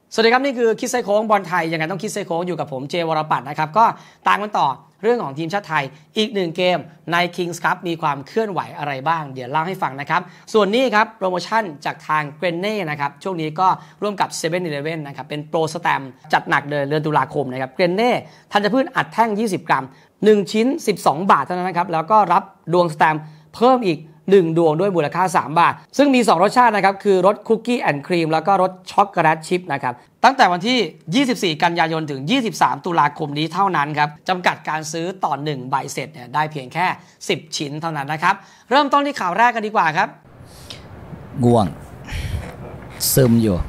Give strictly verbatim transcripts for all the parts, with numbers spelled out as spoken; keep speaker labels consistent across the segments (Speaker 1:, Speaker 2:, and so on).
Speaker 1: สวัสดีครับนี่คือคิดไซโค้งบอลไทยยังไงต้องคิดไซโค้งอยู่กับผมเจวรปัตรนะครับก็ตามกันต่อเรื่องของทีมชาติไทยอีกหนึ่งเกมใน Kings Cup มีความเคลื่อนไหวอะไรบ้างเดี๋ยวเล่าให้ฟังนะครับส่วนนี้ครับโปรโมชั่นจากทางเกรนเน่นะครับช่วงนี้ก็ร่วมกับเซเว่นอีเลฟเว่นนะครับเป็นโปรสแตมจัดหนักเดือนเดือนตุลาคมนะครับเกรนเน่ธัญพืชอัดแท่งยี่สิบกรัมหนึ่งชิ้นสิบสองบาทเท่านั้นนะครับแล้วก็รับดวงสแตมเพิ่มอีกหนึ่งดวงด้วยมูลค่าสามบาทซึ่งมีสองรสชาตินะครับคือรสคุกกี้แอนด์ครีมแล้วก็รสช็อกโกแลตชิพนะครับตั้งแต่วันที่ยี่สิบสี่กันยายนถึงยี่สิบสามตุลาคมนี้เท่านั้นครับจำกัดการซื้อต่อหนึ่งใบเสร็จเนี่ยได้เพียงแค่สิบชิ้นเท่านั้นนะครับเริ่มต้นที่ข่าวแรกกันดีกว่าครับ
Speaker 2: ง่วงซึมอยู่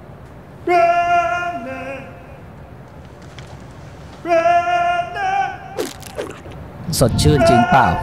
Speaker 2: สดชื่นจริงเปล่า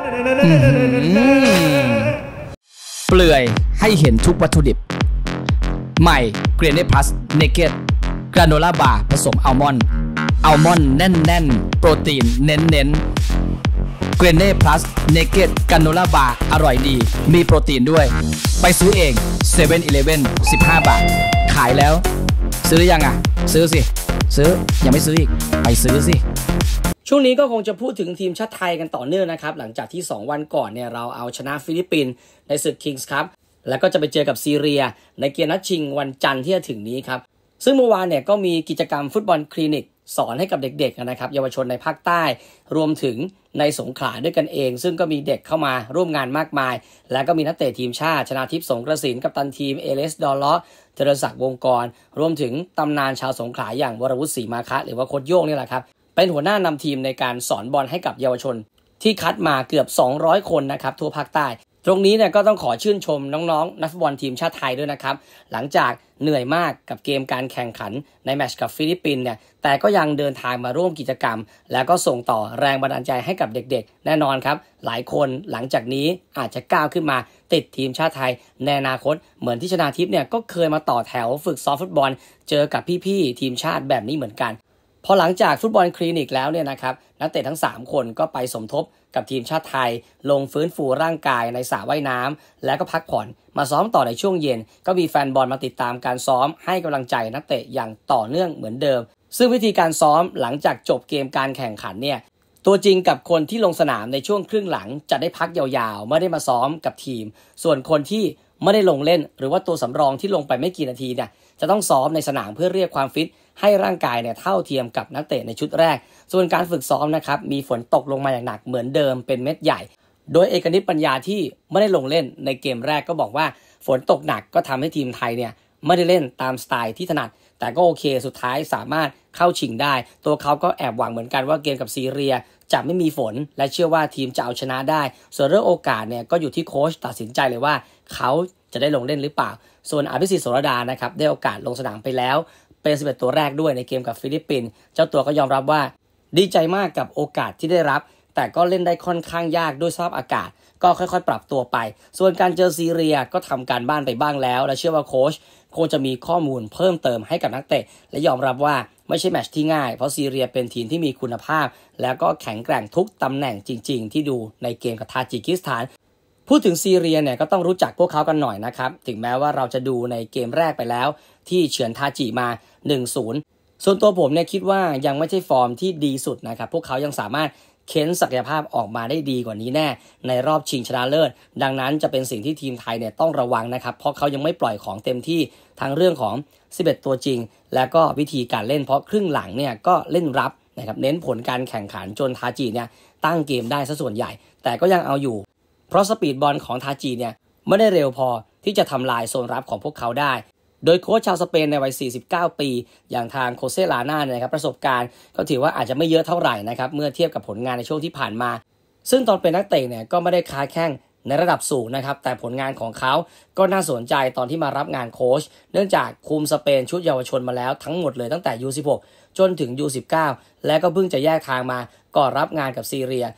Speaker 2: เปลือยให้เห็นทุกวัตถุดิบใหม่เกรเน่พลัสเนเกตกราโนล่าบาร์ผสมอัลมอนด์อัลมอนด์แน่นๆโปรตีนเน้นๆเกรเน่พลัสเนเกตกราโนล่าบาร์อร่อยดีมีโปรตีนด้วยไปซื้อเองเซเว่นอีเลฟเว่นสิบห้าบาทขายแล้วซื้อยังอ่ะซื้อสิซื้อยังไม่ซื้ออีกไปซื้อสิ
Speaker 1: ช่วงนี้ก็คงจะพูดถึงทีมชาติไทยกันต่อเนื่องนะครับหลังจากที่สองวันก่อนเนี่ยเราเอาชนะฟิลิปปินส์ในศึก Kings Cup แล้วก็จะไปเจอกับซีเรียในเกมนัดชิงวันจันทร์ที่จะถึงนี้ครับซึ่งเมื่อวานเนี่ยก็มีกิจกรรมฟุตบอลคลินิกสอนให้กับเด็กๆนะครับเยาวชนในภาคใต้รวมถึงในสงขลาด้วยกันเองซึ่งก็มีเด็กเข้ามาร่วมงานมากมายและก็มีนักเตะทีมชาติชนาทิพย์สงกระสินกัปตันทีมเอเลสดอลเลาะเจริญศักดิ์วงกรรวมถึงตำนานชาวสงขลาอย่างวรวุฒิศรีมาคะหรือว่าโค้ชโย่งนี่แหละครับเป็นหัวหน้านำทีมในการสอนบอลให้กับเยาวชนที่คัดมาเกือบสองร้อยคนนะครับทั่วภาคใต้ตรงนี้เนี่ยก็ต้องขอชื่นชมน้องๆนักฟุตบอลทีมชาติไทยด้วยนะครับหลังจากเหนื่อยมากกับเกมการแข่งขันในแมตช์กับฟิลิปปินส์เนี่ยแต่ก็ยังเดินทางมาร่วมกิจกรรมแล้วก็ส่งต่อแรงบันดาลใจให้กับเด็กๆแน่นอนครับหลายคนหลังจากนี้อาจจะก้าวขึ้นมาติดทีมชาติไทยในอนาคตเหมือนที่ชนาทิพย์เนี่ยก็เคยมาต่อแถวฝึกซ้อมฟุตบอลเจอกับพี่ๆทีมชาติแบบนี้เหมือนกันพอหลังจากฟุตบอลคลินิกแล้วเนี่ยนะครับนักเตะทั้งสามคนก็ไปสมทบกับทีมชาติไทยลงฟื้นฟูร่างกายในสระว่ายน้ำแล้วก็พักผ่อนมาซ้อมต่อในช่วงเย็นก็มีแฟนบอลมาติดตามการซ้อมให้กำลังใจนักเตะอย่างต่อเนื่องเหมือนเดิมซึ่งวิธีการซ้อมหลังจากจบเกมการแข่งขันเนี่ยตัวจริงกับคนที่ลงสนามในช่วงครึ่งหลังจะได้พักยาวๆไม่ได้มาซ้อมกับทีมส่วนคนที่ไม่ได้ลงเล่นหรือว่าตัวสำรองที่ลงไปไม่กี่นาทีเนี่ยจะต้องซ้อมในสนามเพื่อเรียกความฟิตให้ร่างกายเนี่ยเท่าเทียมกับนักเตะในชุดแรกส่วนการฝึกซ้อมนะครับมีฝนตกลงมาอย่างหนักเหมือนเดิมเป็นเม็ดใหญ่โดยเอกนิตปัญญาที่ไม่ได้ลงเล่นในเกมแรกก็บอกว่าฝนตกหนักก็ทำให้ทีมไทยเนี่ยไม่ได้เล่นตามสไตล์ที่ถนัดแต่ก็โอเคสุดท้ายสามารถเข้าชิงได้ตัวเขาก็แอบหวังเหมือนกันว่าเกมกับซีเรียจะไม่มีฝนและเชื่อว่าทีมจะเอาชนะได้ส่วนเรื่องโอกาสเนี่ยก็อยู่ที่โค้ชตัดสินใจเลยว่าเขาจะได้ลงเล่นหรือเปล่าส่วนอภิสิทธิ์โสรดานะครับได้โอกาสลงสนามไปแล้วเป็นสิบเอ็ดตัวแรกด้วยในเกมกับฟิลิปปินส์เจ้าตัวก็ยอมรับว่าดีใจมากกับโอกาสที่ได้รับแต่ก็เล่นได้ค่อนข้างยากด้วยสภาพอากาศก็ค่อยๆปรับตัวไปส่วนการเจอซีเรียก็ทำการบ้านไปบ้างแล้วและเชื่อว่าโค้ชคงจะมีข้อมูลเพิ่มเติมให้กับนักเตะและยอมรับว่าไม่ใช่แมตช์ที่ง่ายเพราะซีเรียเป็นทีมที่มีคุณภาพแล้วก็แข็งแกร่งทุกตำแหน่งจริงๆที่ดูในเกมกับทาจิกิสถานพูดถึงซีเรียเนี่ยก็ต้องรู้จักพวกเขากันหน่อยนะครับถึงแม้ว่าเราจะดูในเกมแรกไปแล้วที่เฉือนทาจิมา หนึ่งศูนย์ ส่วนตัวผมเนี่ยคิดว่ายังไม่ใช่ฟอร์มที่ดีสุดนะครับพวกเขายังสามารถเค้นศักยภาพออกมาได้ดีกว่านี้แน่ในรอบชิงชนะเลิศดังนั้นจะเป็นสิ่งที่ทีมไทยเนี่ยต้องระวังนะครับเพราะเขายังไม่ปล่อยของเต็มที่ทั้งเรื่องของสิบเอ็ดตัวจริงและก็วิธีการเล่นเพราะครึ่งหลังเนี่ยก็เล่นรับนะครับเน้นผลการแข่งขันจนทาจิเนี่ยตั้งเกมได้ซะส่วนใหญ่แต่ก็ยังเอาอยู่เพราะสปีดบอลของทาจิเนี่ยไม่ได้เร็วพอที่จะทำลายโซนรับของพวกเขาได้โดยโค้ชชาวสเปนในวัยสี่สิบเก้าปีอย่างทางโคเซลาน่าเนี่ยครับประสบการณ์ก็ถือว่าอาจจะไม่เยอะเท่าไหร่นะครับเมื่อเทียบกับผลงานในช่วงที่ผ่านมาซึ่งตอนเป็นนักเตะเนี่ยก็ไม่ได้ค้าแข้งในระดับสูงนะครับแต่ผลงานของเขาก็น่าสนใจตอนที่มารับงานโค้ชเนื่องจากคุมสเปนชุดเยาวชนมาแล้วทั้งหมดเลยตั้งแต่ ยู สิบหก จนถึง ยู สิบเก้า และก็เพิ่งจะแยกทางมาก่อนรับงานกับซีเรีย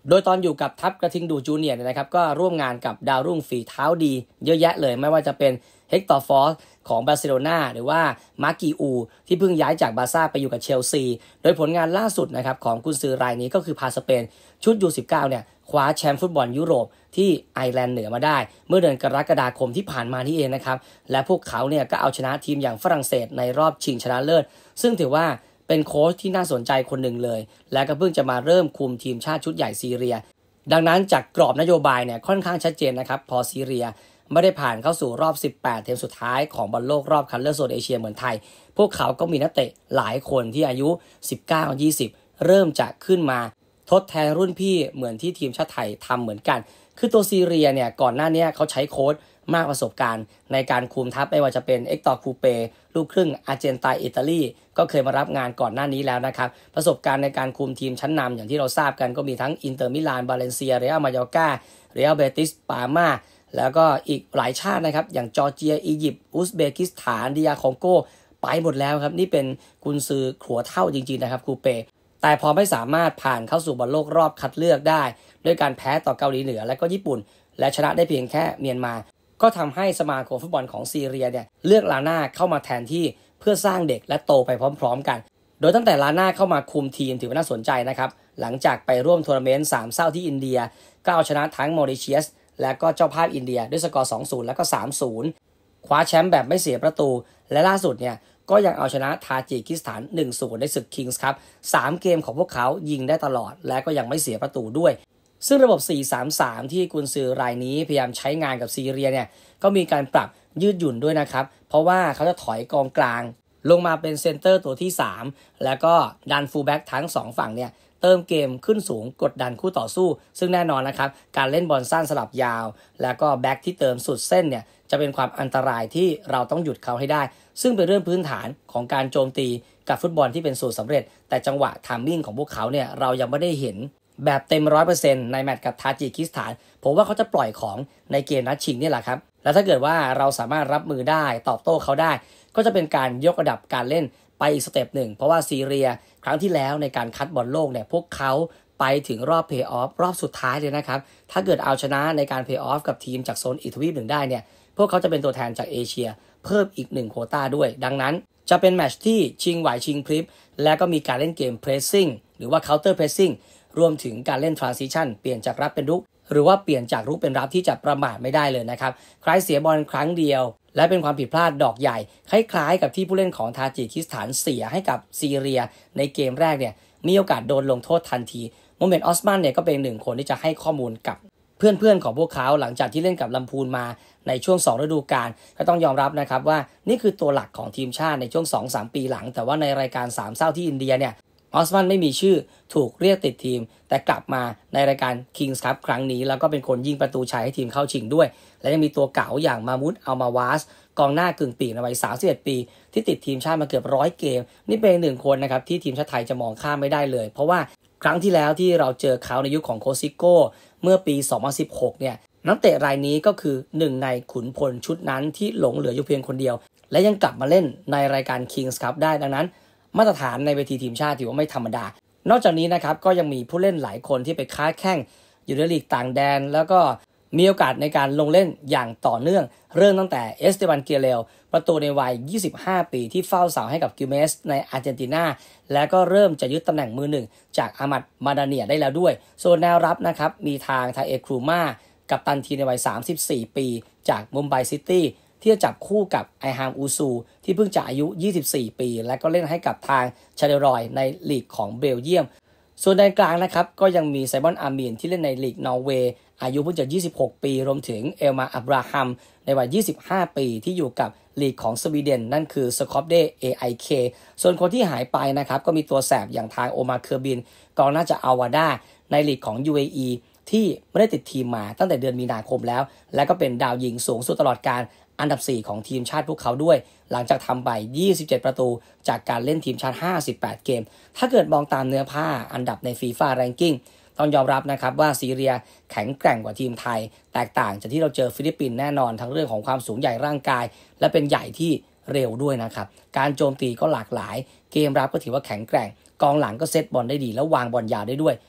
Speaker 1: โดยตอนอยู่กับทัพกระทิงดูจูเนียร์นะครับก็ร่วมงานกับดาวรุ่งฝีเท้าดีเยอะแยะเลยไม่ว่าจะเป็นเฮกตอร์ฟอร์สของบาร์เซโลนาหรือว่ามาร์กิอูที่เพิ่งย้ายจากบาร์ซ่าไปอยู่กับเชลซีโดยผลงานล่าสุดนะครับของกุนซือรายนี้ก็คือพาสเปนชุด ยู สิบเก้า เนี่ยคว้าแชมป์ฟุตบอลยุโรปที่ไอร์แลนด์เหนือมาได้เมื่อเดือนกรกฎาคมที่ผ่านมานี่เองนะครับและพวกเขาเนี่ยก็เอาชนะทีมอย่างฝรั่งเศสในรอบชิงชนะเลิศซึ่งถือว่าเป็นโค้ชที่น่าสนใจคนหนึ่งเลยและก็เพิ่งจะมาเริ่มคุมทีมชาติชุดใหญ่ซีเรียดังนั้นจากกรอบนโยบายเนี่ยค่อนข้างชัดเจนนะครับพอซีเรียไม่ได้ผ่านเข้าสู่รอบสิบแปดทีมสุดท้ายของบอลโลกรอบคัดเลือกโซนเอเชียเหมือนไทยพวกเขาก็มีนักเตะหลายคนที่อายุสิบเก้า ยี่สิบเริ่มจะขึ้นมาทดแทนรุ่นพี่เหมือนที่ทีมชาติไทยทำเหมือนกันคือตัวซีเรียเนี่ยก่อนหน้านี้เขาใช้โค้ชมากประสบการณ์ในการคุมทัพไม่ว่าจะเป็นเอ็กตอร์คูเปลูกครึ่งอาร์เจนตินาอิตาลีก็เคยมารับงานก่อนหน้านี้แล้วนะครับประสบการณ์ในการคุมทีมชั้นนำอย่างที่เราทราบกันก็มีทั้งอินเตอร์มิลานบาเลนเซียเรอัลมายอร์กาเรอัลเบติสปาร์มาแล้วก็อีกหลายชาตินะครับอย่างจอร์เจียอียิปต์อุซเบกิสถานดีอาร์คองโกไปหมดแล้วครับนี่เป็นกุนซือขัวเท่าจริงๆนะครับคูเปแต่พอไม่สามารถผ่านเข้าสู่บอลโลกรอบคัดเลือกได้ด้วยการแพ้ต่อเกาหลีเหนือและก็ญี่ปุ่นและชนะได้เพียงแค่เมียนมาก็ทำให้สมาคมฟุตบอลของซีเรียเนี่ยเลือกลาน่าเข้ามาแทนที่เพื่อสร้างเด็กและโตไปพร้อมๆกันโดยตั้งแต่ลาน่าเข้ามาคุมทีมถือว่าน่าสนใจนะครับหลังจากไปร่วมทัวร์นาเมนต์สามเศร้าที่อินเดียก็เอาชนะทั้งมอริเชียสและก็เจ้าภาพอินเดียด้วยสกอร์ สองศูนย์ แล้วก็ สามศูนย์ คว้าแชมป์แบบไม่เสียประตูและล่าสุดเนี่ยก็ยังเอาชนะทาจิกิสถาน หนึ่งศูนย์ ในศึก Kings ครับสามเกมของพวกเขายิงได้ตลอดและก็ยังไม่เสียประตูด้วยซึ่งระบบ สี่ สาม สาม ที่กุนซือรายนี้พยายามใช้งานกับซีเรียเนี่ยก็มีการปรับยืดหยุ่นด้วยนะครับเพราะว่าเขาจะถอยกองกลางลงมาเป็นเซนเตอร์ตัวที่สามแล้วก็ดันฟูลแบ็กทั้งสองฝั่งเนี่ยเติมเกมขึ้นสูงกดดันคู่ต่อสู้ซึ่งแน่นอนนะครับการเล่นบอลสั้นสลับยาวแล้วก็แบ็กที่เติมสุดเส้นเนี่ยจะเป็นความอันตรายที่เราต้องหยุดเขาให้ได้ซึ่งเป็นเรื่องพื้นฐานของการโจมตีกับฟุตบอลที่เป็นสูตรสำเร็จแต่จังหวะไทมิ่งของพวกเขาเนี่ยเรายังไม่ได้เห็นแบบเต็ม ร้อยเปอร์เซ็นต์ ในแมตช์กับทาจิกิสถานผมว่าเขาจะปล่อยของในเกมนัดชิงนี่แหละครับแล้วถ้าเกิดว่าเราสามารถรับมือได้ตอบโต้เขาได้ก็จะเป็นการยกระดับการเล่นไปอีกสเต็ปหนึ่งเพราะว่าซีเรียครั้งที่แล้วในการคัดบอลโลกเนี่ยพวกเขาไปถึงรอบเพลย์ออฟรอบสุดท้ายเลยนะครับถ้าเกิดเอาชนะในการเพลย์ออฟกับทีมจากโซนอีกทวีปหนึ่งได้เนี่ยพวกเขาจะเป็นตัวแทนจากเอเชียเพิ่มอีกหนึ่งโควต้าด้วยดังนั้นจะเป็นแมตช์ที่ชิงไหวชิงพลิบและก็มีการเล่นเกมเพรสซิ่งหรือว่าเคาน์เตอร์เพรสซิ่งรวมถึงการเล่นทรานซิชันเปลี่ยนจากรับเป็นรุกหรือว่าเปลี่ยนจากรุกเป็นรับที่จะประมาทไม่ได้เลยนะครับใครเสียบอลครั้งเดียวและเป็นความผิดพลาดดอกใหญ่คล้ายๆกับที่ผู้เล่นของทาจิกิสถานเสียให้กับซีเรียในเกมแรกเนี่ยมีโอกาสโดนลงโทษทันทีโมเมนต์ออสมันเนี่ยก็เป็นหนึ่งคนที่จะให้ข้อมูลกับเพื่อนๆของพวกเขาหลังจากที่เล่นกับลำพูนมาในช่วงสองฤดูกาลก็ต้องยอมรับนะครับว่านี่คือตัวหลักของทีมชาติในช่วง สองถึงสาม ปีหลังแต่ว่าในรายการสามเศร้าที่อินเดียเนี่ยออสมันไม่มีชื่อถูกเรียกติดทีมแต่กลับมาในรายการ Kings Cup ครั้งนี้แล้วก็เป็นคนยิงประตูชัยให้ทีมเข้าชิงด้วยและยังมีตัวเก๋าอย่างมามุดอัลมาวาสกองหน้ากึ่งปีกในวัยสามสิบเอ็ดปีที่ติดทีมชาติมาเกือบร้อยเกมนี่เป็นหนึ่งคนนะครับที่ทีมชาติไทยจะมองข้ามไม่ได้เลยเพราะว่าครั้งที่แล้วที่เราเจอเขาในยุค ของโคซิโก้เมื่อปีสองพันสิบหกเนี่ยนักเตะรายนี้ก็คือหนึ่งในขุนพลชุดนั้นที่หลงเหลืออยู่เพียงคนเดียวและยังกลับมาเล่นในรายการ Kings Cup ได้ดังนั้นมาตรฐานในเวทีทีมชาติถือว่าไม่ธรรมดานอกจากนี้นะครับก็ยังมีผู้เล่นหลายคนที่ไปค้าแข้งอยู่ในลีกต่างแดนแล้วก็มีโอกาสในการลงเล่นอย่างต่อเนื่องเริ่มตั้งแต่เอสเตบันเกเรลประตูในวัยยี่สิบห้าปีที่เฝ้าเสาให้กับกิเมสในอาร์เจนตินาและก็เริ่มจะยึดตำแหน่งมือหนึ่งจากอามัดมาดาเนียได้แล้วด้วยส่วนแนวรับนะครับมีทางทาเอครูมากัปตันทีมในวัยสามสิบสี่ปีจากมุมไบซิตี้ที่จะจับคู่กับไอฮามอูซูที่เพิ่งจะอายุยี่สิบสี่ปีและก็เล่นให้กับทางชาเดรอยในลีกของเบลเยียมส่วนในกลางนะครับก็ยังมีไซมอนอาร์มีนที่เล่นในลีกนอร์เวย์อายุเพิ่งจะยี่สิบหกปีรวมถึงเอลมาอับราฮัมในวัยยี่สิบห้าปีที่อยู่กับลีกของสวีเดนนั่นคือสกอปเด เอ ไอ เค ส่วนคนที่หายไปนะครับก็มีตัวแสบอย่างทางโอมาเคอร์บินกองหน้าจะอาวาดาในลีกของ ยู เอ อี ที่ไม่ได้ติดทีมมาตั้งแต่เดือนมีนาคมแล้วและก็เป็นดาวยิงสูงสุดตลอดการอันดับสี่ของทีมชาติพวกเขาด้วยหลังจากทำไปยี่สิบเจ็ดประตูจากการเล่นทีมชาติห้าสิบแปดเกมถ้าเกิดมองตามเนื้อผ้าอันดับใน FIFA Ranking ต้องยอมรับนะครับว่าซีเรียแข็งแกร่งกว่าทีมไทยแตกต่างจากที่เราเจอฟิลิปปินส์แน่นอนทั้งเรื่องของความสูงใหญ่ร่างกายและเป็นใหญ่ที่เร็วด้วยนะครับการโจมตีก็หลากหลายเกมรับก็ถือว่าแข็งแกร่งกองหลังก็เซตบอลได้ดีแล้ววางบอลยาวได้ด้วยต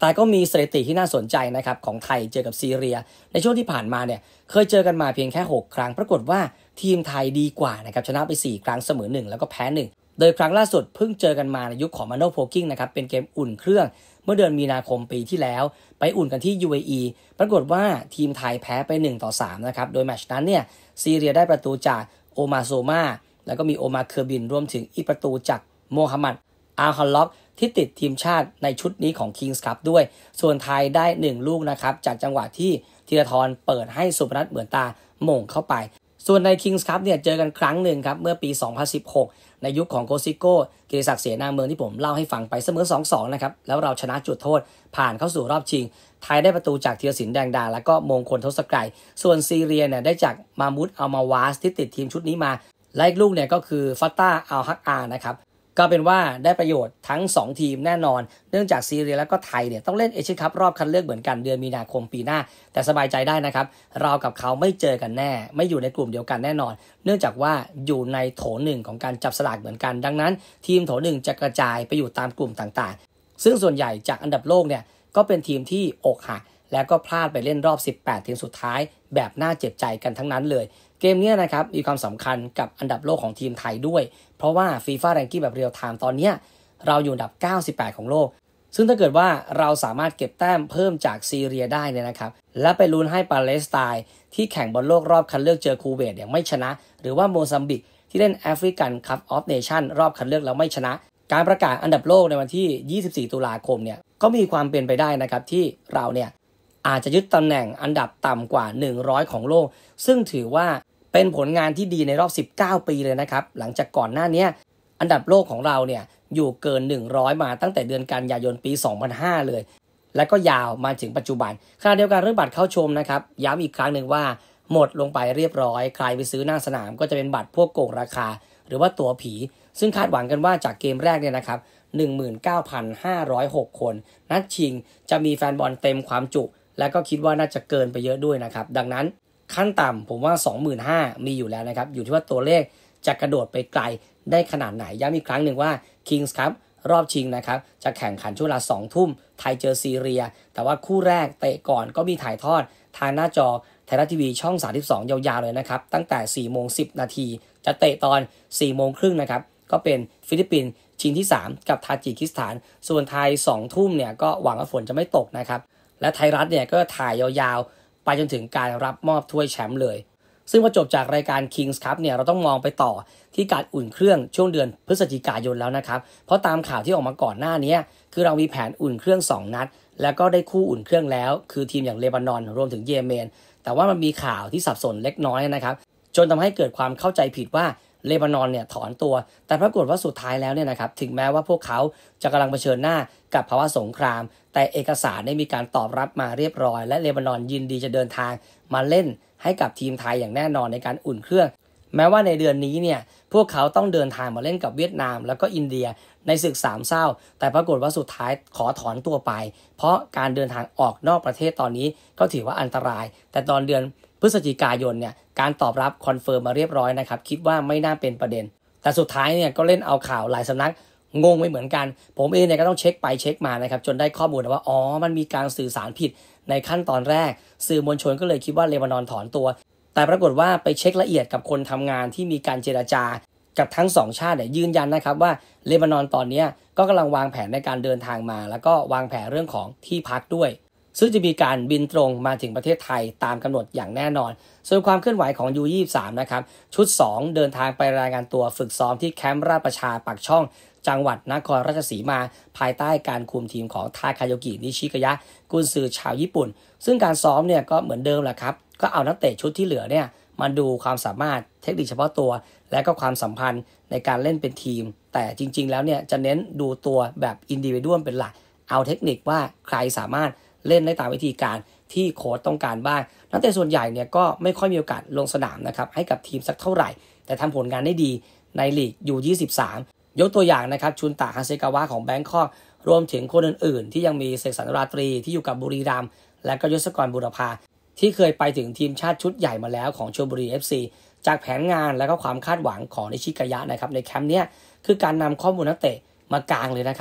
Speaker 1: แต่ก็มีสถิติที่น่าสนใจนะครับของไทยเจอกับซีเรียในช่วงที่ผ่านมาเนี่ยเคยเจอกันมาเพียงแค่หกครั้งปรากฏว่าทีมไทยดีกว่านะครับชนะไปสี่ครั้งเสมอหนึ่งแล้วก็แพ้หนึ่งโดยครั้งล่าสุดเพิ่งเจอกันมาในยุคของมาโนโพกิ้งนะครับเป็นเกมอุ่นเครื่องเมื่อเดือนมีนาคมปีที่แล้วไปอุ่นกันที่ ยู เอ อี ปรากฏว่าทีมไทยแพ้ไปหนึ่งต่อสามนะครับโดยแมตช์นั้นเนี่ยซีเรียได้ประตูจากโอมาโซมาแล้วก็มีโอมาเคอร์บินรวมถึงอีกประตูจากโมฮัมหมัดอัลฮัลล็อกที่ติดทีมชาติในชุดนี้ของ Kings Cup ด้วยส่วนไทยได้หนึ่งลูกนะครับจากจังหวะที่ธีรทรเปิดให้สุพนัทเหมือนตาหม่งเข้าไปส่วนใน Kings Cup เนี่ยเจอกันครั้งหนึ่งครับเมื่อปีสองพันสิบหกในยุคของโกซิโก้เกียรติศักดิ์เสนาเมืองที่ผมเล่าให้ฟังไปเสมอ สองสอง นะครับแล้วเราชนะจุดโทษผ่านเข้าสู่รอบชิงไทยได้ประตูจากธีรศิลป์แดงดาแล้วก็มงคลทศกรัยส่วนซีเรียเนี่ยได้จากมามุดอัลมาวาสที่ติดทีมชุดนี้มาและอีกลูกเนี่ยก็คือฟัตตาอัลฮักอานะครับก็เป็นว่าได้ประโยชน์ทั้งสองทีมแน่นอนเนื่องจากซีเรียและก็ไทยเนี่ยต้องเล่นเอเชียนคัพรอบคัดเลือกเหมือนกันเดือนมีนาคมปีหน้าแต่สบายใจได้นะครับเรากับเขาไม่เจอกันแน่ไม่อยู่ในกลุ่มเดียวกันแน่นอนเนื่องจากว่าอยู่ในโถหนึ่งของการจับสลากเหมือนกันดังนั้นทีมโถหนึ่งจะกระจายไปอยู่ตามกลุ่มต่างๆซึ่งส่วนใหญ่จากอันดับโลกเนี่ยก็เป็นทีมที่อกหักแล้วก็พลาดไปเล่นรอบสิบแปดทีมสุดท้ายแบบน่าเจ็บใจกันทั้งนั้นเลยเกมนี้นะครับมีความสำคัญกับอันดับโลกของทีมไทยด้วยเพราะว่า FIFA Ranking แบบเรียลไทม์ตอนนี้เราอยู่อันดับเก้าสิบแปดของโลกซึ่งถ้าเกิดว่าเราสามารถเก็บแต้มเพิ่มจากซีเรียได้เนี่ยนะครับและไปลุ้นให้ปาเลสไตน์ที่แข่งบอลโลกรอบคัดเลือกเจอคูเวตเนี่ยไม่ชนะหรือว่าโมซัมบิกที่เล่นแอฟริกันคัพออฟเนชั่นรอบคัดเลือกแล้วไม่ชนะการประกาศอันดับโลกในวันที่ยี่สิบสี่ตุลาคมเนี่ยก็มีความเป็นไปได้นะครับที่เราเนี่ยอาจจะยึดตำแหน่งอันดับต่ำกว่าหนึ่งร้อยของโลกซึ่งถือว่าเป็นผลงานที่ดีในรอบสิบเก้าปีเลยนะครับหลังจากก่อนหน้านี้อันดับโลกของเราเนี่ยอยู่เกินหนึ่งร้อยมาตั้งแต่เดือนกันยายนปีสองพันห้าเลยและก็ยาวมาถึงปัจจุบันขณะเดียวกันเรื่องบัตรเข้าชมนะครับย้ำอีกครั้งหนึ่งว่าหมดลงไปเรียบร้อยใครไปซื้อหน้าสนามก็จะเป็นบัตรพวกโกงราคาหรือว่าตั๋วผีซึ่งคาดหวังกันว่าจากเกมแรกเนี่ยนะครับ หนึ่งหมื่นเก้าพันห้าร้อยหก คนนัดชิงจะมีแฟนบอลเต็มความจุและก็คิดว่าน่าจะเกินไปเยอะด้วยนะครับดังนั้นขั้นต่ำผมว่า สองหมื่นห้าพัน มีอยู่แล้วนะครับอยู่ที่ว่าตัวเลขจะกระโดดไปไกลได้ขนาดไหนย้ำอีกครั้งหนึ่งว่า Kings Cup รอบชิงนะครับจะแข่งขันช่วงเวลาสองทุ่มไทยเจอซีเรียแต่ว่าคู่แรกเตะก่อนก็มีถ่ายทอดทางหน้าจอไทยรัฐทีวีช่องสามสิบสองยาวๆเลยนะครับตั้งแต่ สี่โมงสิบ นาทีจะเตะตอน สี่โมงครึ่งนะครับก็เป็นฟิลิปปินส์ชิงที่สามกับทาจิกิสถานส่วนไทยสองทุ่มเนี่ยก็หวังว่าฝนจะไม่ตกนะครับและไทยรัฐเนี่ยก็ถ่ายยาวๆไปจนถึงการรับมอบถ้วยแชมป์เลยซึ่งพอจบจากรายการ Kings Cup เนี่ยเราต้องมองไปต่อที่การอุ่นเครื่องช่วงเดือนพฤศจิกายนแล้วนะครับเพราะตามข่าวที่ออกมาก่อนหน้านี้คือเรามีแผนอุ่นเครื่องสองนัดแล้วก็ได้คู่อุ่นเครื่องแล้วคือทีมอย่างเลบานอนรวมถึงเยเมนแต่ว่ามันมีข่าวที่สับสนเล็กน้อยนะครับจนทำให้เกิดความเข้าใจผิดว่าเลบานอนเนี่ยถอนตัวแต่ปรากฏว่าสุดท้ายแล้วเนี่ยนะครับถึงแม้ว่าพวกเขาจะกำลังเผชิญหน้ากับภาวะสงครามแต่เอกสารได้มีการตอบรับมาเรียบร้อยและเลบานอนยินดีจะเดินทางมาเล่นให้กับทีมไทยอย่างแน่นอนในการอุ่นเครื่องแม้ว่าในเดือนนี้เนี่ยพวกเขาต้องเดินทางมาเล่นกับเวียดนามแล้วก็อินเดียในศึกสามเศร้าแต่ปรากฏว่าสุดท้ายขอถอนตัวไปเพราะการเดินทางออกนอกประเทศตอนนี้ก็ถือว่าอันตรายแต่ตอนเดือนพฤศจิกายนเนี่ยการตอบรับคอนเฟิร์มมาเรียบร้อยนะครับคิดว่าไม่น่าเป็นประเด็นแต่สุดท้ายเนี่ยก็เล่นเอาข่าวหลายสำนักงงไม่เหมือนกันผมเองเนี่ยก็ต้องเช็คไปเช็คมานะครับจนได้ข้อมูลว่าอ๋อมันมีการสื่อสารผิดในขั้นตอนแรกสื่อมวลชนก็เลยคิดว่าเลบานอนถอนตัวแต่ปรากฏว่าไปเช็คละเอียดกับคนทำงานที่มีการเจรจากับทั้งสองชาติเนี่ยยืนยันนะครับว่าเลบานอนตอนนี้ก็กำลังวางแผนในการเดินทางมาแล้วก็วางแผนเรื่องของที่พักด้วยซึ่งจะมีการบินตรงมาถึงประเทศไทยตามกำหนดอย่างแน่นอนส่วนความเคลื่อนไหวของ ยู ยี่สิบสาม นะครับชุดสองเดินทางไปรายงานตัวฝึกซ้อมที่แคมป์ราชประชาปากช่องจังหวัดนครราชสีมาภายใต้การคุมทีมของทาคาโยกินิชิกายะกุนซือชาวญี่ปุ่นซึ่งการซ้อมเนี่ยก็เหมือนเดิมแหละครับก็เอานักเตะชุดที่เหลือเนี่ยมาดูความสามารถเทคนิคเฉพาะตัวและก็ความสัมพันธ์ในการเล่นเป็นทีมแต่จริงๆแล้วเนี่ยจะเน้นดูตัวแบบอินดิวิดวลเป็นหลักเอาเทคนิคว่าใครสามารถเล่นได้ตามวิธีการที่โค้ชต้องการบ้างนักเตะส่วนใหญ่เนี่ยก็ไม่ค่อยมีโอกาสลงสนามนะครับให้กับทีมสักเท่าไหร่แต่ทำผลงานได้ดีในลีก ยู ยี่สิบสาม ยกตัวอย่างนะครับชุนตะฮาเซกาวะของแบงคอกรวมถึงคนอื่นๆที่ยังมีเสกสรรราตรีที่อยู่กับบุรีรัมย์และก็ยศกรบุรพาที่เคยไปถึงทีมชาติชุดใหญ่มาแล้วของชลบุรี เอฟ ซี จากแผนงานและก็ความคาดหวังของนิชิกายะนะครับในแคมป์เนี้ยคือการนำข้อมูลนักเตะมากางเลยนะครับ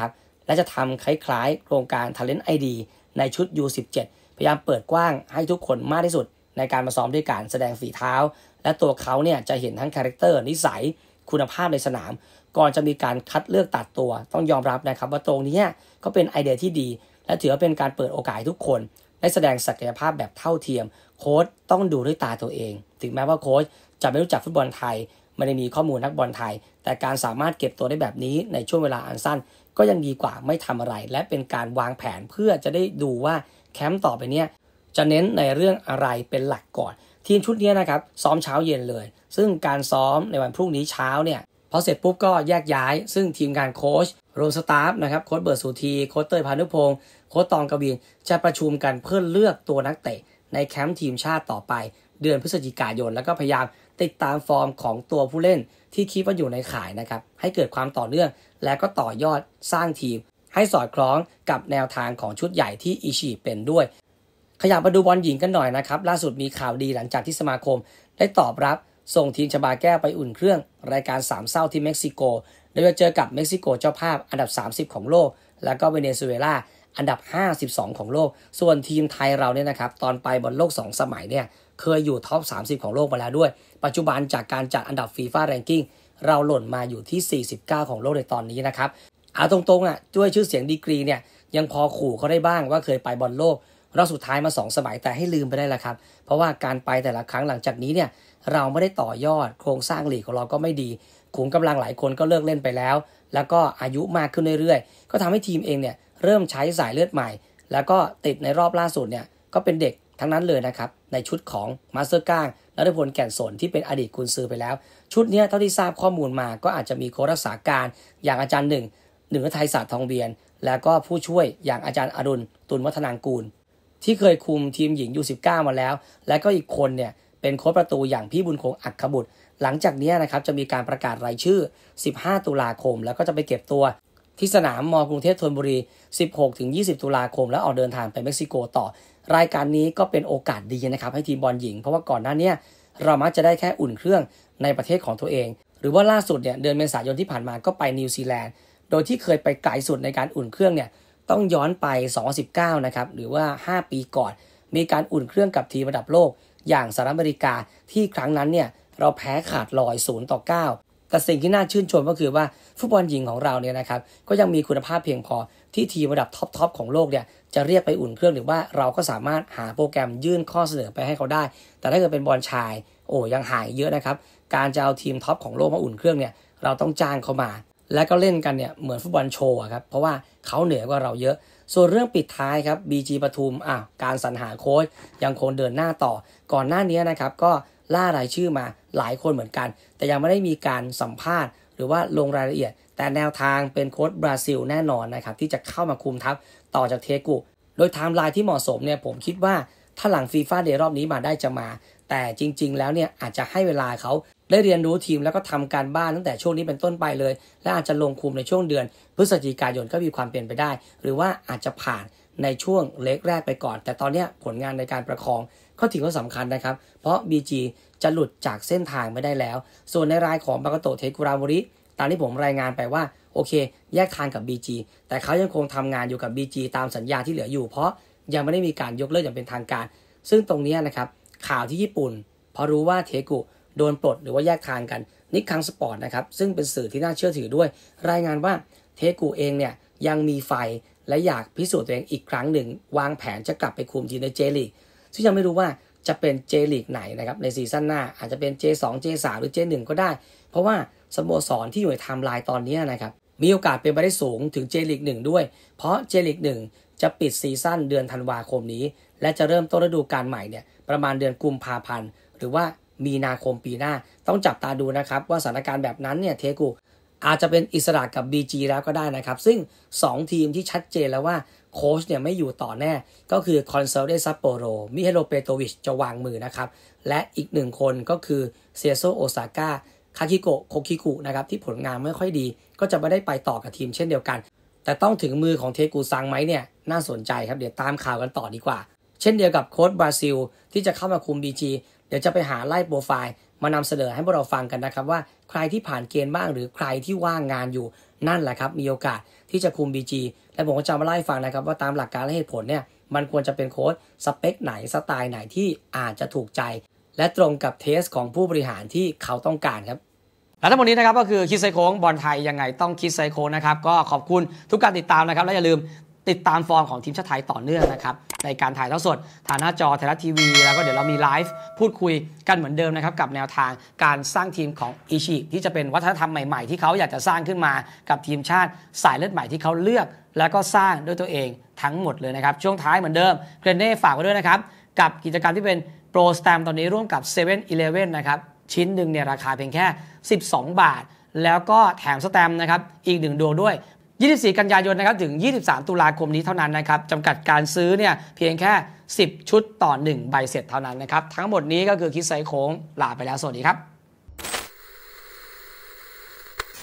Speaker 1: และจะทำคล้ายๆโครงการ Talent ไอ ดี ในชุด ยู สิบเจ็ด พยายามเปิดกว้างให้ทุกคนมากที่สุดในการมาซ้อมด้วยการแสดงฝีเท้าและตัวเขาเนี่ยจะเห็นทั้งคาแรคเตอร์นิสัยคุณภาพในสนามก่อนจะมีการคัดเลือกตัดตัวต้องยอมรับนะครับว่าตรงนี้ก็เป็นไอเดียที่ดีและถือว่าเป็นการเปิดโอกาสให้ทุกคนได้แสดงศักยภาพแบบเท่าเทียมโค้ชต้องดูด้วยตาตัวเองถึงแม้ว่าโค้ชจะไม่รู้จักฟุตบอลไทยไม่ได้มีข้อมูลนักบอลไทยแต่การสามารถเก็บตัวได้แบบนี้ในช่วงเวลาอันสั้นก็ยังดีกว่าไม่ทำอะไรและเป็นการวางแผนเพื่อจะได้ดูว่าแคมป์ต่อไปเนี้ยจะเน้นในเรื่องอะไรเป็นหลักก่อนทีมชุดนี้นะครับซ้อมเช้าเย็นเลยซึ่งการซ้อมในวันพรุ่งนี้เช้าเนี่ยพอเสร็จปุ๊บก็แยกย้ายซึ่งทีมงานโค้ชโรสตาฟนะครับโค้ชเบิร์ดสุธีโค้ชเต้ยพานุพงศ์โค้ชตองกบินจะประชุมกันเพื่อเลือกตัวนักเตะในแคมป์ทีมชาติต่อไปเดือนพฤศจิกายนแล้วก็พยายามติดตามฟอร์มของตัวผู้เล่นที่คิดว่าอยู่ในข่ายนะครับให้เกิดความต่อเนื่องและก็ต่อยอดสร้างทีมให้สอดคล้องกับแนวทางของชุดใหญ่ที่อิชิเป็นด้วยขยับมาดูบอลหญิงกันหน่อยนะครับล่าสุดมีข่าวดีหลังจากที่สมาคมได้ตอบรับส่งทีมชบาแก้วไปอุ่นเครื่องรายการสามเศร้าที่เม็กซิโกโดยจะเจอกับเม็กซิโกเจ้าภาพอันดับสามสิบของโลกแล้วก็เวเนซุเอลาอันดับห้าสิบสองของโลกส่วนทีมไทยเราเนี่ยนะครับตอนไปบอลโลกสองสมัยเนี่ยเคยอยู่ท็อปสามสิบของโลกมาแล้วด้วยปัจจุบันจากการจัดอันดับ FIFA Ranking เราหล่นมาอยู่ที่สี่สิบเก้าของโลกในตอนนี้นะครับเอาตรงๆอ่ะด้วยชื่อเสียงดีกรีเนี่ยยังพอขู่เขาได้บ้างว่าเคยไปบอลโลกรอบสุดท้ายมาสองสมัยแต่ให้ลืมไปได้ละครับเพราะว่าการไปแต่ละครั้งหลังจากนี้เนี่ยเราไม่ได้ต่อยอดโครงสร้างลีกของเราก็ไม่ดีขุมกำลังหลายคนก็เลิกเล่นไปแล้วแล้วก็อายุมากขึ้นเรื่อยๆก็ทำให้ทีมเองเนี่ยเริ่มใช้สายเลือดใหม่แล้วก็ติดในรอบล่าสุดเนี่ยก็เป็นเด็กทั้งนั้นเลยนะครับในชุดของมาสเตอร์ก้างณฤพลแก่นสนที่เป็นอดีตกุนซือไปแล้วชุดนี้เท่าที่ทราบข้อมูลมาก็อาจจะมีโค้ชรักษาการอย่างอาจารย์หนึ่งหนึ่งฤทัยศาสตร์ทองเบียนแล้วก็ผู้ช่วยอย่างอาจารย์อรุณตุลวัฒนางกูลที่เคยคุมทีมหญิง ยู สิบเก้า มาแล้วและก็อีกคนเนี่ยเป็นโค้ชประตูอย่างพี่บุญคงอัคคบุตรหลังจากนี้นะครับจะมีการประกาศรายชื่อสิบห้าตุลาคมแล้วก็จะไปเก็บตัวที่สนามม.กรุงเทพธนบุรี สิบหกถึงยี่สิบ ตุลาคมแล้วออกเดินทางไปเม็กซิโกต่อรายการนี้ก็เป็นโอกาสดีนะครับให้ทีมบอลหญิงเพราะว่าก่อนหน้านี้เรามักจะได้แค่อุ่นเครื่องในประเทศของตัวเองหรือว่าล่าสุดเนี่ยเดือนเมษายนที่ผ่านมาก็ไปนิวซีแลนด์โดยที่เคยไปไกลสุดในการอุ่นเครื่องเนี่ยต้องย้อนไปสองพันสิบเก้านะครับหรือว่าห้าปีก่อนมีการอุ่นเครื่องกับทีมระดับโลกอย่างสหรัฐอเมริกาที่ครั้งนั้นเนี่ยเราแพ้ขาดลอยศูนย์ต่อเก้าแต่สิ่งที่น่าชื่นชมก็คือว่าฟุตบอลหญิงของเราเนี่ยนะครับก็ยังมีคุณภาพเพียงพอที่ทีมระดับท็อปๆของโลกเนี่ยจะเรียกไปอุ่นเครื่องหรือว่าเราก็สามารถหาโปรแกรมยื่นข้อเสนอไปให้เขาได้แต่ถ้าเกิดเป็นบอลชายโอ้ยังหายเยอะนะครับการจะเอาทีมท็อปของโลกมาอุ่นเครื่องเนี่ยเราต้องจ้างเขามาและก็เล่นกันเนี่ยเหมือนฟุตบอลโชว์ครับเพราะว่าเขาเหนือกว่าเราเยอะส่วนเรื่องปิดท้ายครับ บี จี ปทุมอ่ะการสรรหาโค้ชยังคงเดินหน้าต่อก่อนหน้านี้นะครับก็ล่ารายชื่อมาหลายคนเหมือนกันแต่ยังไม่ได้มีการสัมภาษณ์หรือว่าลงรายละเอียดแต่แนวทางเป็นโค้ชบราซิลแน่นอนนะครับที่จะเข้ามาคุมทัพต่อจากเทกุโดยไทม์ไลน์ที่เหมาะสมเนี่ยผมคิดว่าถ้าหลังฟีฟ่าเดย์รอบนี้มาได้จะมาแต่จริงๆแล้วเนี่ยอาจจะให้เวลาเขาได้เรียนรู้ทีมแล้วก็ทำการบ้านตั้งแต่ช่วงนี้เป็นต้นไปเลยและอาจจะลงคุมในช่วงเดือนพฤศจิกายนก็มีความเป็นไปได้หรือว่าอาจจะผ่านในช่วงเล็กแรกไปก่อนแต่ตอนนี้ผลงานในการประคองก็ถือว่าสำคัญนะครับเพราะ บี จี จะหลุดจากเส้นทางไม่ได้แล้วส่วนในรายของบากาโตะเทกุราโมริตามที่ผมรายงานไปว่าโอเคแยกทางกับ บี จี แต่เขายังคงทำงานอยู่กับ บี จี ตามสัญญาที่เหลืออยู่เพราะยังไม่ได้มีการยกเลิกอย่างเป็นทางการซึ่งตรงนี้นะครับข่าวที่ญี่ปุ่นพอรู้ว่าเทกุโดนปลดหรือว่าแยกทางกันนิกคังสปอร์ตนะครับซึ่งเป็นสื่อที่น่าเชื่อถือด้วยรายงานว่าเทกุเองเนี่ยยังมีไฟและอยากพิสูจน์ตัวเองอีกครั้งหนึ่งวางแผนจะกลับไปคุมทีมในเจลีกซึ่งยังไม่รู้ว่าจะเป็นเจลีกไหนนะครับในซีซั่นหน้าอาจจะเป็น เจ สอง เจ สาม หรือ เจ หนึ่ง ก็ได้เพราะว่าสโมสรที่อยู่ในไทม์ไลน์ตอนนี้นะครับมีโอกาสเป็นไปได้สูงถึงเจลีกหนึ่งด้วยเพราะเจลีกหนึ่งจะปิดซีซั่นเดือนธันวาคมนี้และจะเริ่มต้นฤดูกาลใหม่เนี่ยประมาณเดือนกุมภาพันธ์หรือว่ามีนาคมปีหน้าต้องจับตาดูนะครับว่าสถานการณ์แบบนั้นเนี่ยเทกุอาจจะเป็นอิสระกับ บี จี แล้วก็ได้นะครับซึ่งสองทีมที่ชัดเจนแล้วว่าโค้ชเนี่ยไม่อยู่ต่อแน่ก็คือคอนเซลเดซัปโปโรมิเฮโลเปโตวิชจะวางมือนะครับและอีกหนึ่งคนก็คือเซียโซโอซาก้าคาคิโกะโคคิกุนะครับที่ผลงานไม่ค่อยดีก็จะไม่ได้ไปต่อกับทีมเช่นเดียวกันแต่ต้องถึงมือของเทกุซังไหมเนี่ยน่าสนใจครับเดี๋ยวตามข่าวกันต่อดีกว่าเช่นเดียวกับโค้ชบราซิลที่จะเข้ามาคุม บี จี เดี๋ยวจะไปหาไล่โปรไฟล์มานำเสนอให้พวกเราฟังกันนะครับว่าใครที่ผ่านเกณฑ์บ้างหรือใครที่ว่างงานอยู่นั่นแหละครับมีโอกาสที่จะคุม บี จี และผมก็จะมาเล่าให้ฟังนะครับว่าตามหลักการและเหตุผลเนี่ยมันควรจะเป็นโค้ชสเปคไหนสไตล์ไหนที่อาจจะถูกใจและตรงกับเทสของผู้บริหารที่เขาต้องการครับและทั้งหมดนี้นะครับก็คือคิดไซโค้งบอลไทยยังไงต้องคิดไซโค้งนะครับก็ขอบคุณทุกการติดตามนะครับและอย่าลืมติดตามฟอร์มของทีมชาติไทยต่อเนื่องนะครับในการถ่ายทอดสดทางหน้าจอไทยรัฐทีวีแล้วก็เดี๋ยวเรามีไลฟ์พูดคุยกันเหมือนเดิมนะครับกับแนวทางการสร้างทีมของอิชิที่จะเป็นวัฒนธรรมใหม่ๆที่เขาอยากจะสร้างขึ้นมากับทีมชาติสายเลือดใหม่ที่เขาเลือกแล้วก็สร้างด้วยตัวเองทั้งหมดเลยนะครับช่วงท้ายเหมือนเดิมเกรเน่ฝากไว้ด้วยนะครับกับกิจกรรมที่เป็นโปรสแตมตอนนี้ร่วมกับเซเว่นอีเลฟเว่นนะครับชิ้นหนึ่งเนี่ยราคาเพียงแค่สิบสองบาทแล้วก็แถมสแตมนะครับอีกหนึ่งดวงด้วยยี่สิบสี่กันยายนนะครับถึงยี่สิบสามตุลาคมนี้เท่านั้นนะครับจำกัดการซื้อเนี่ยเพียงแค่สิบชุดต่อหนึ่งใบเสร็จเท่านั้นนะครับทั้งหมดนี้ก็คือคิดไซโค้งลาไปแล้วสวัสดีครับ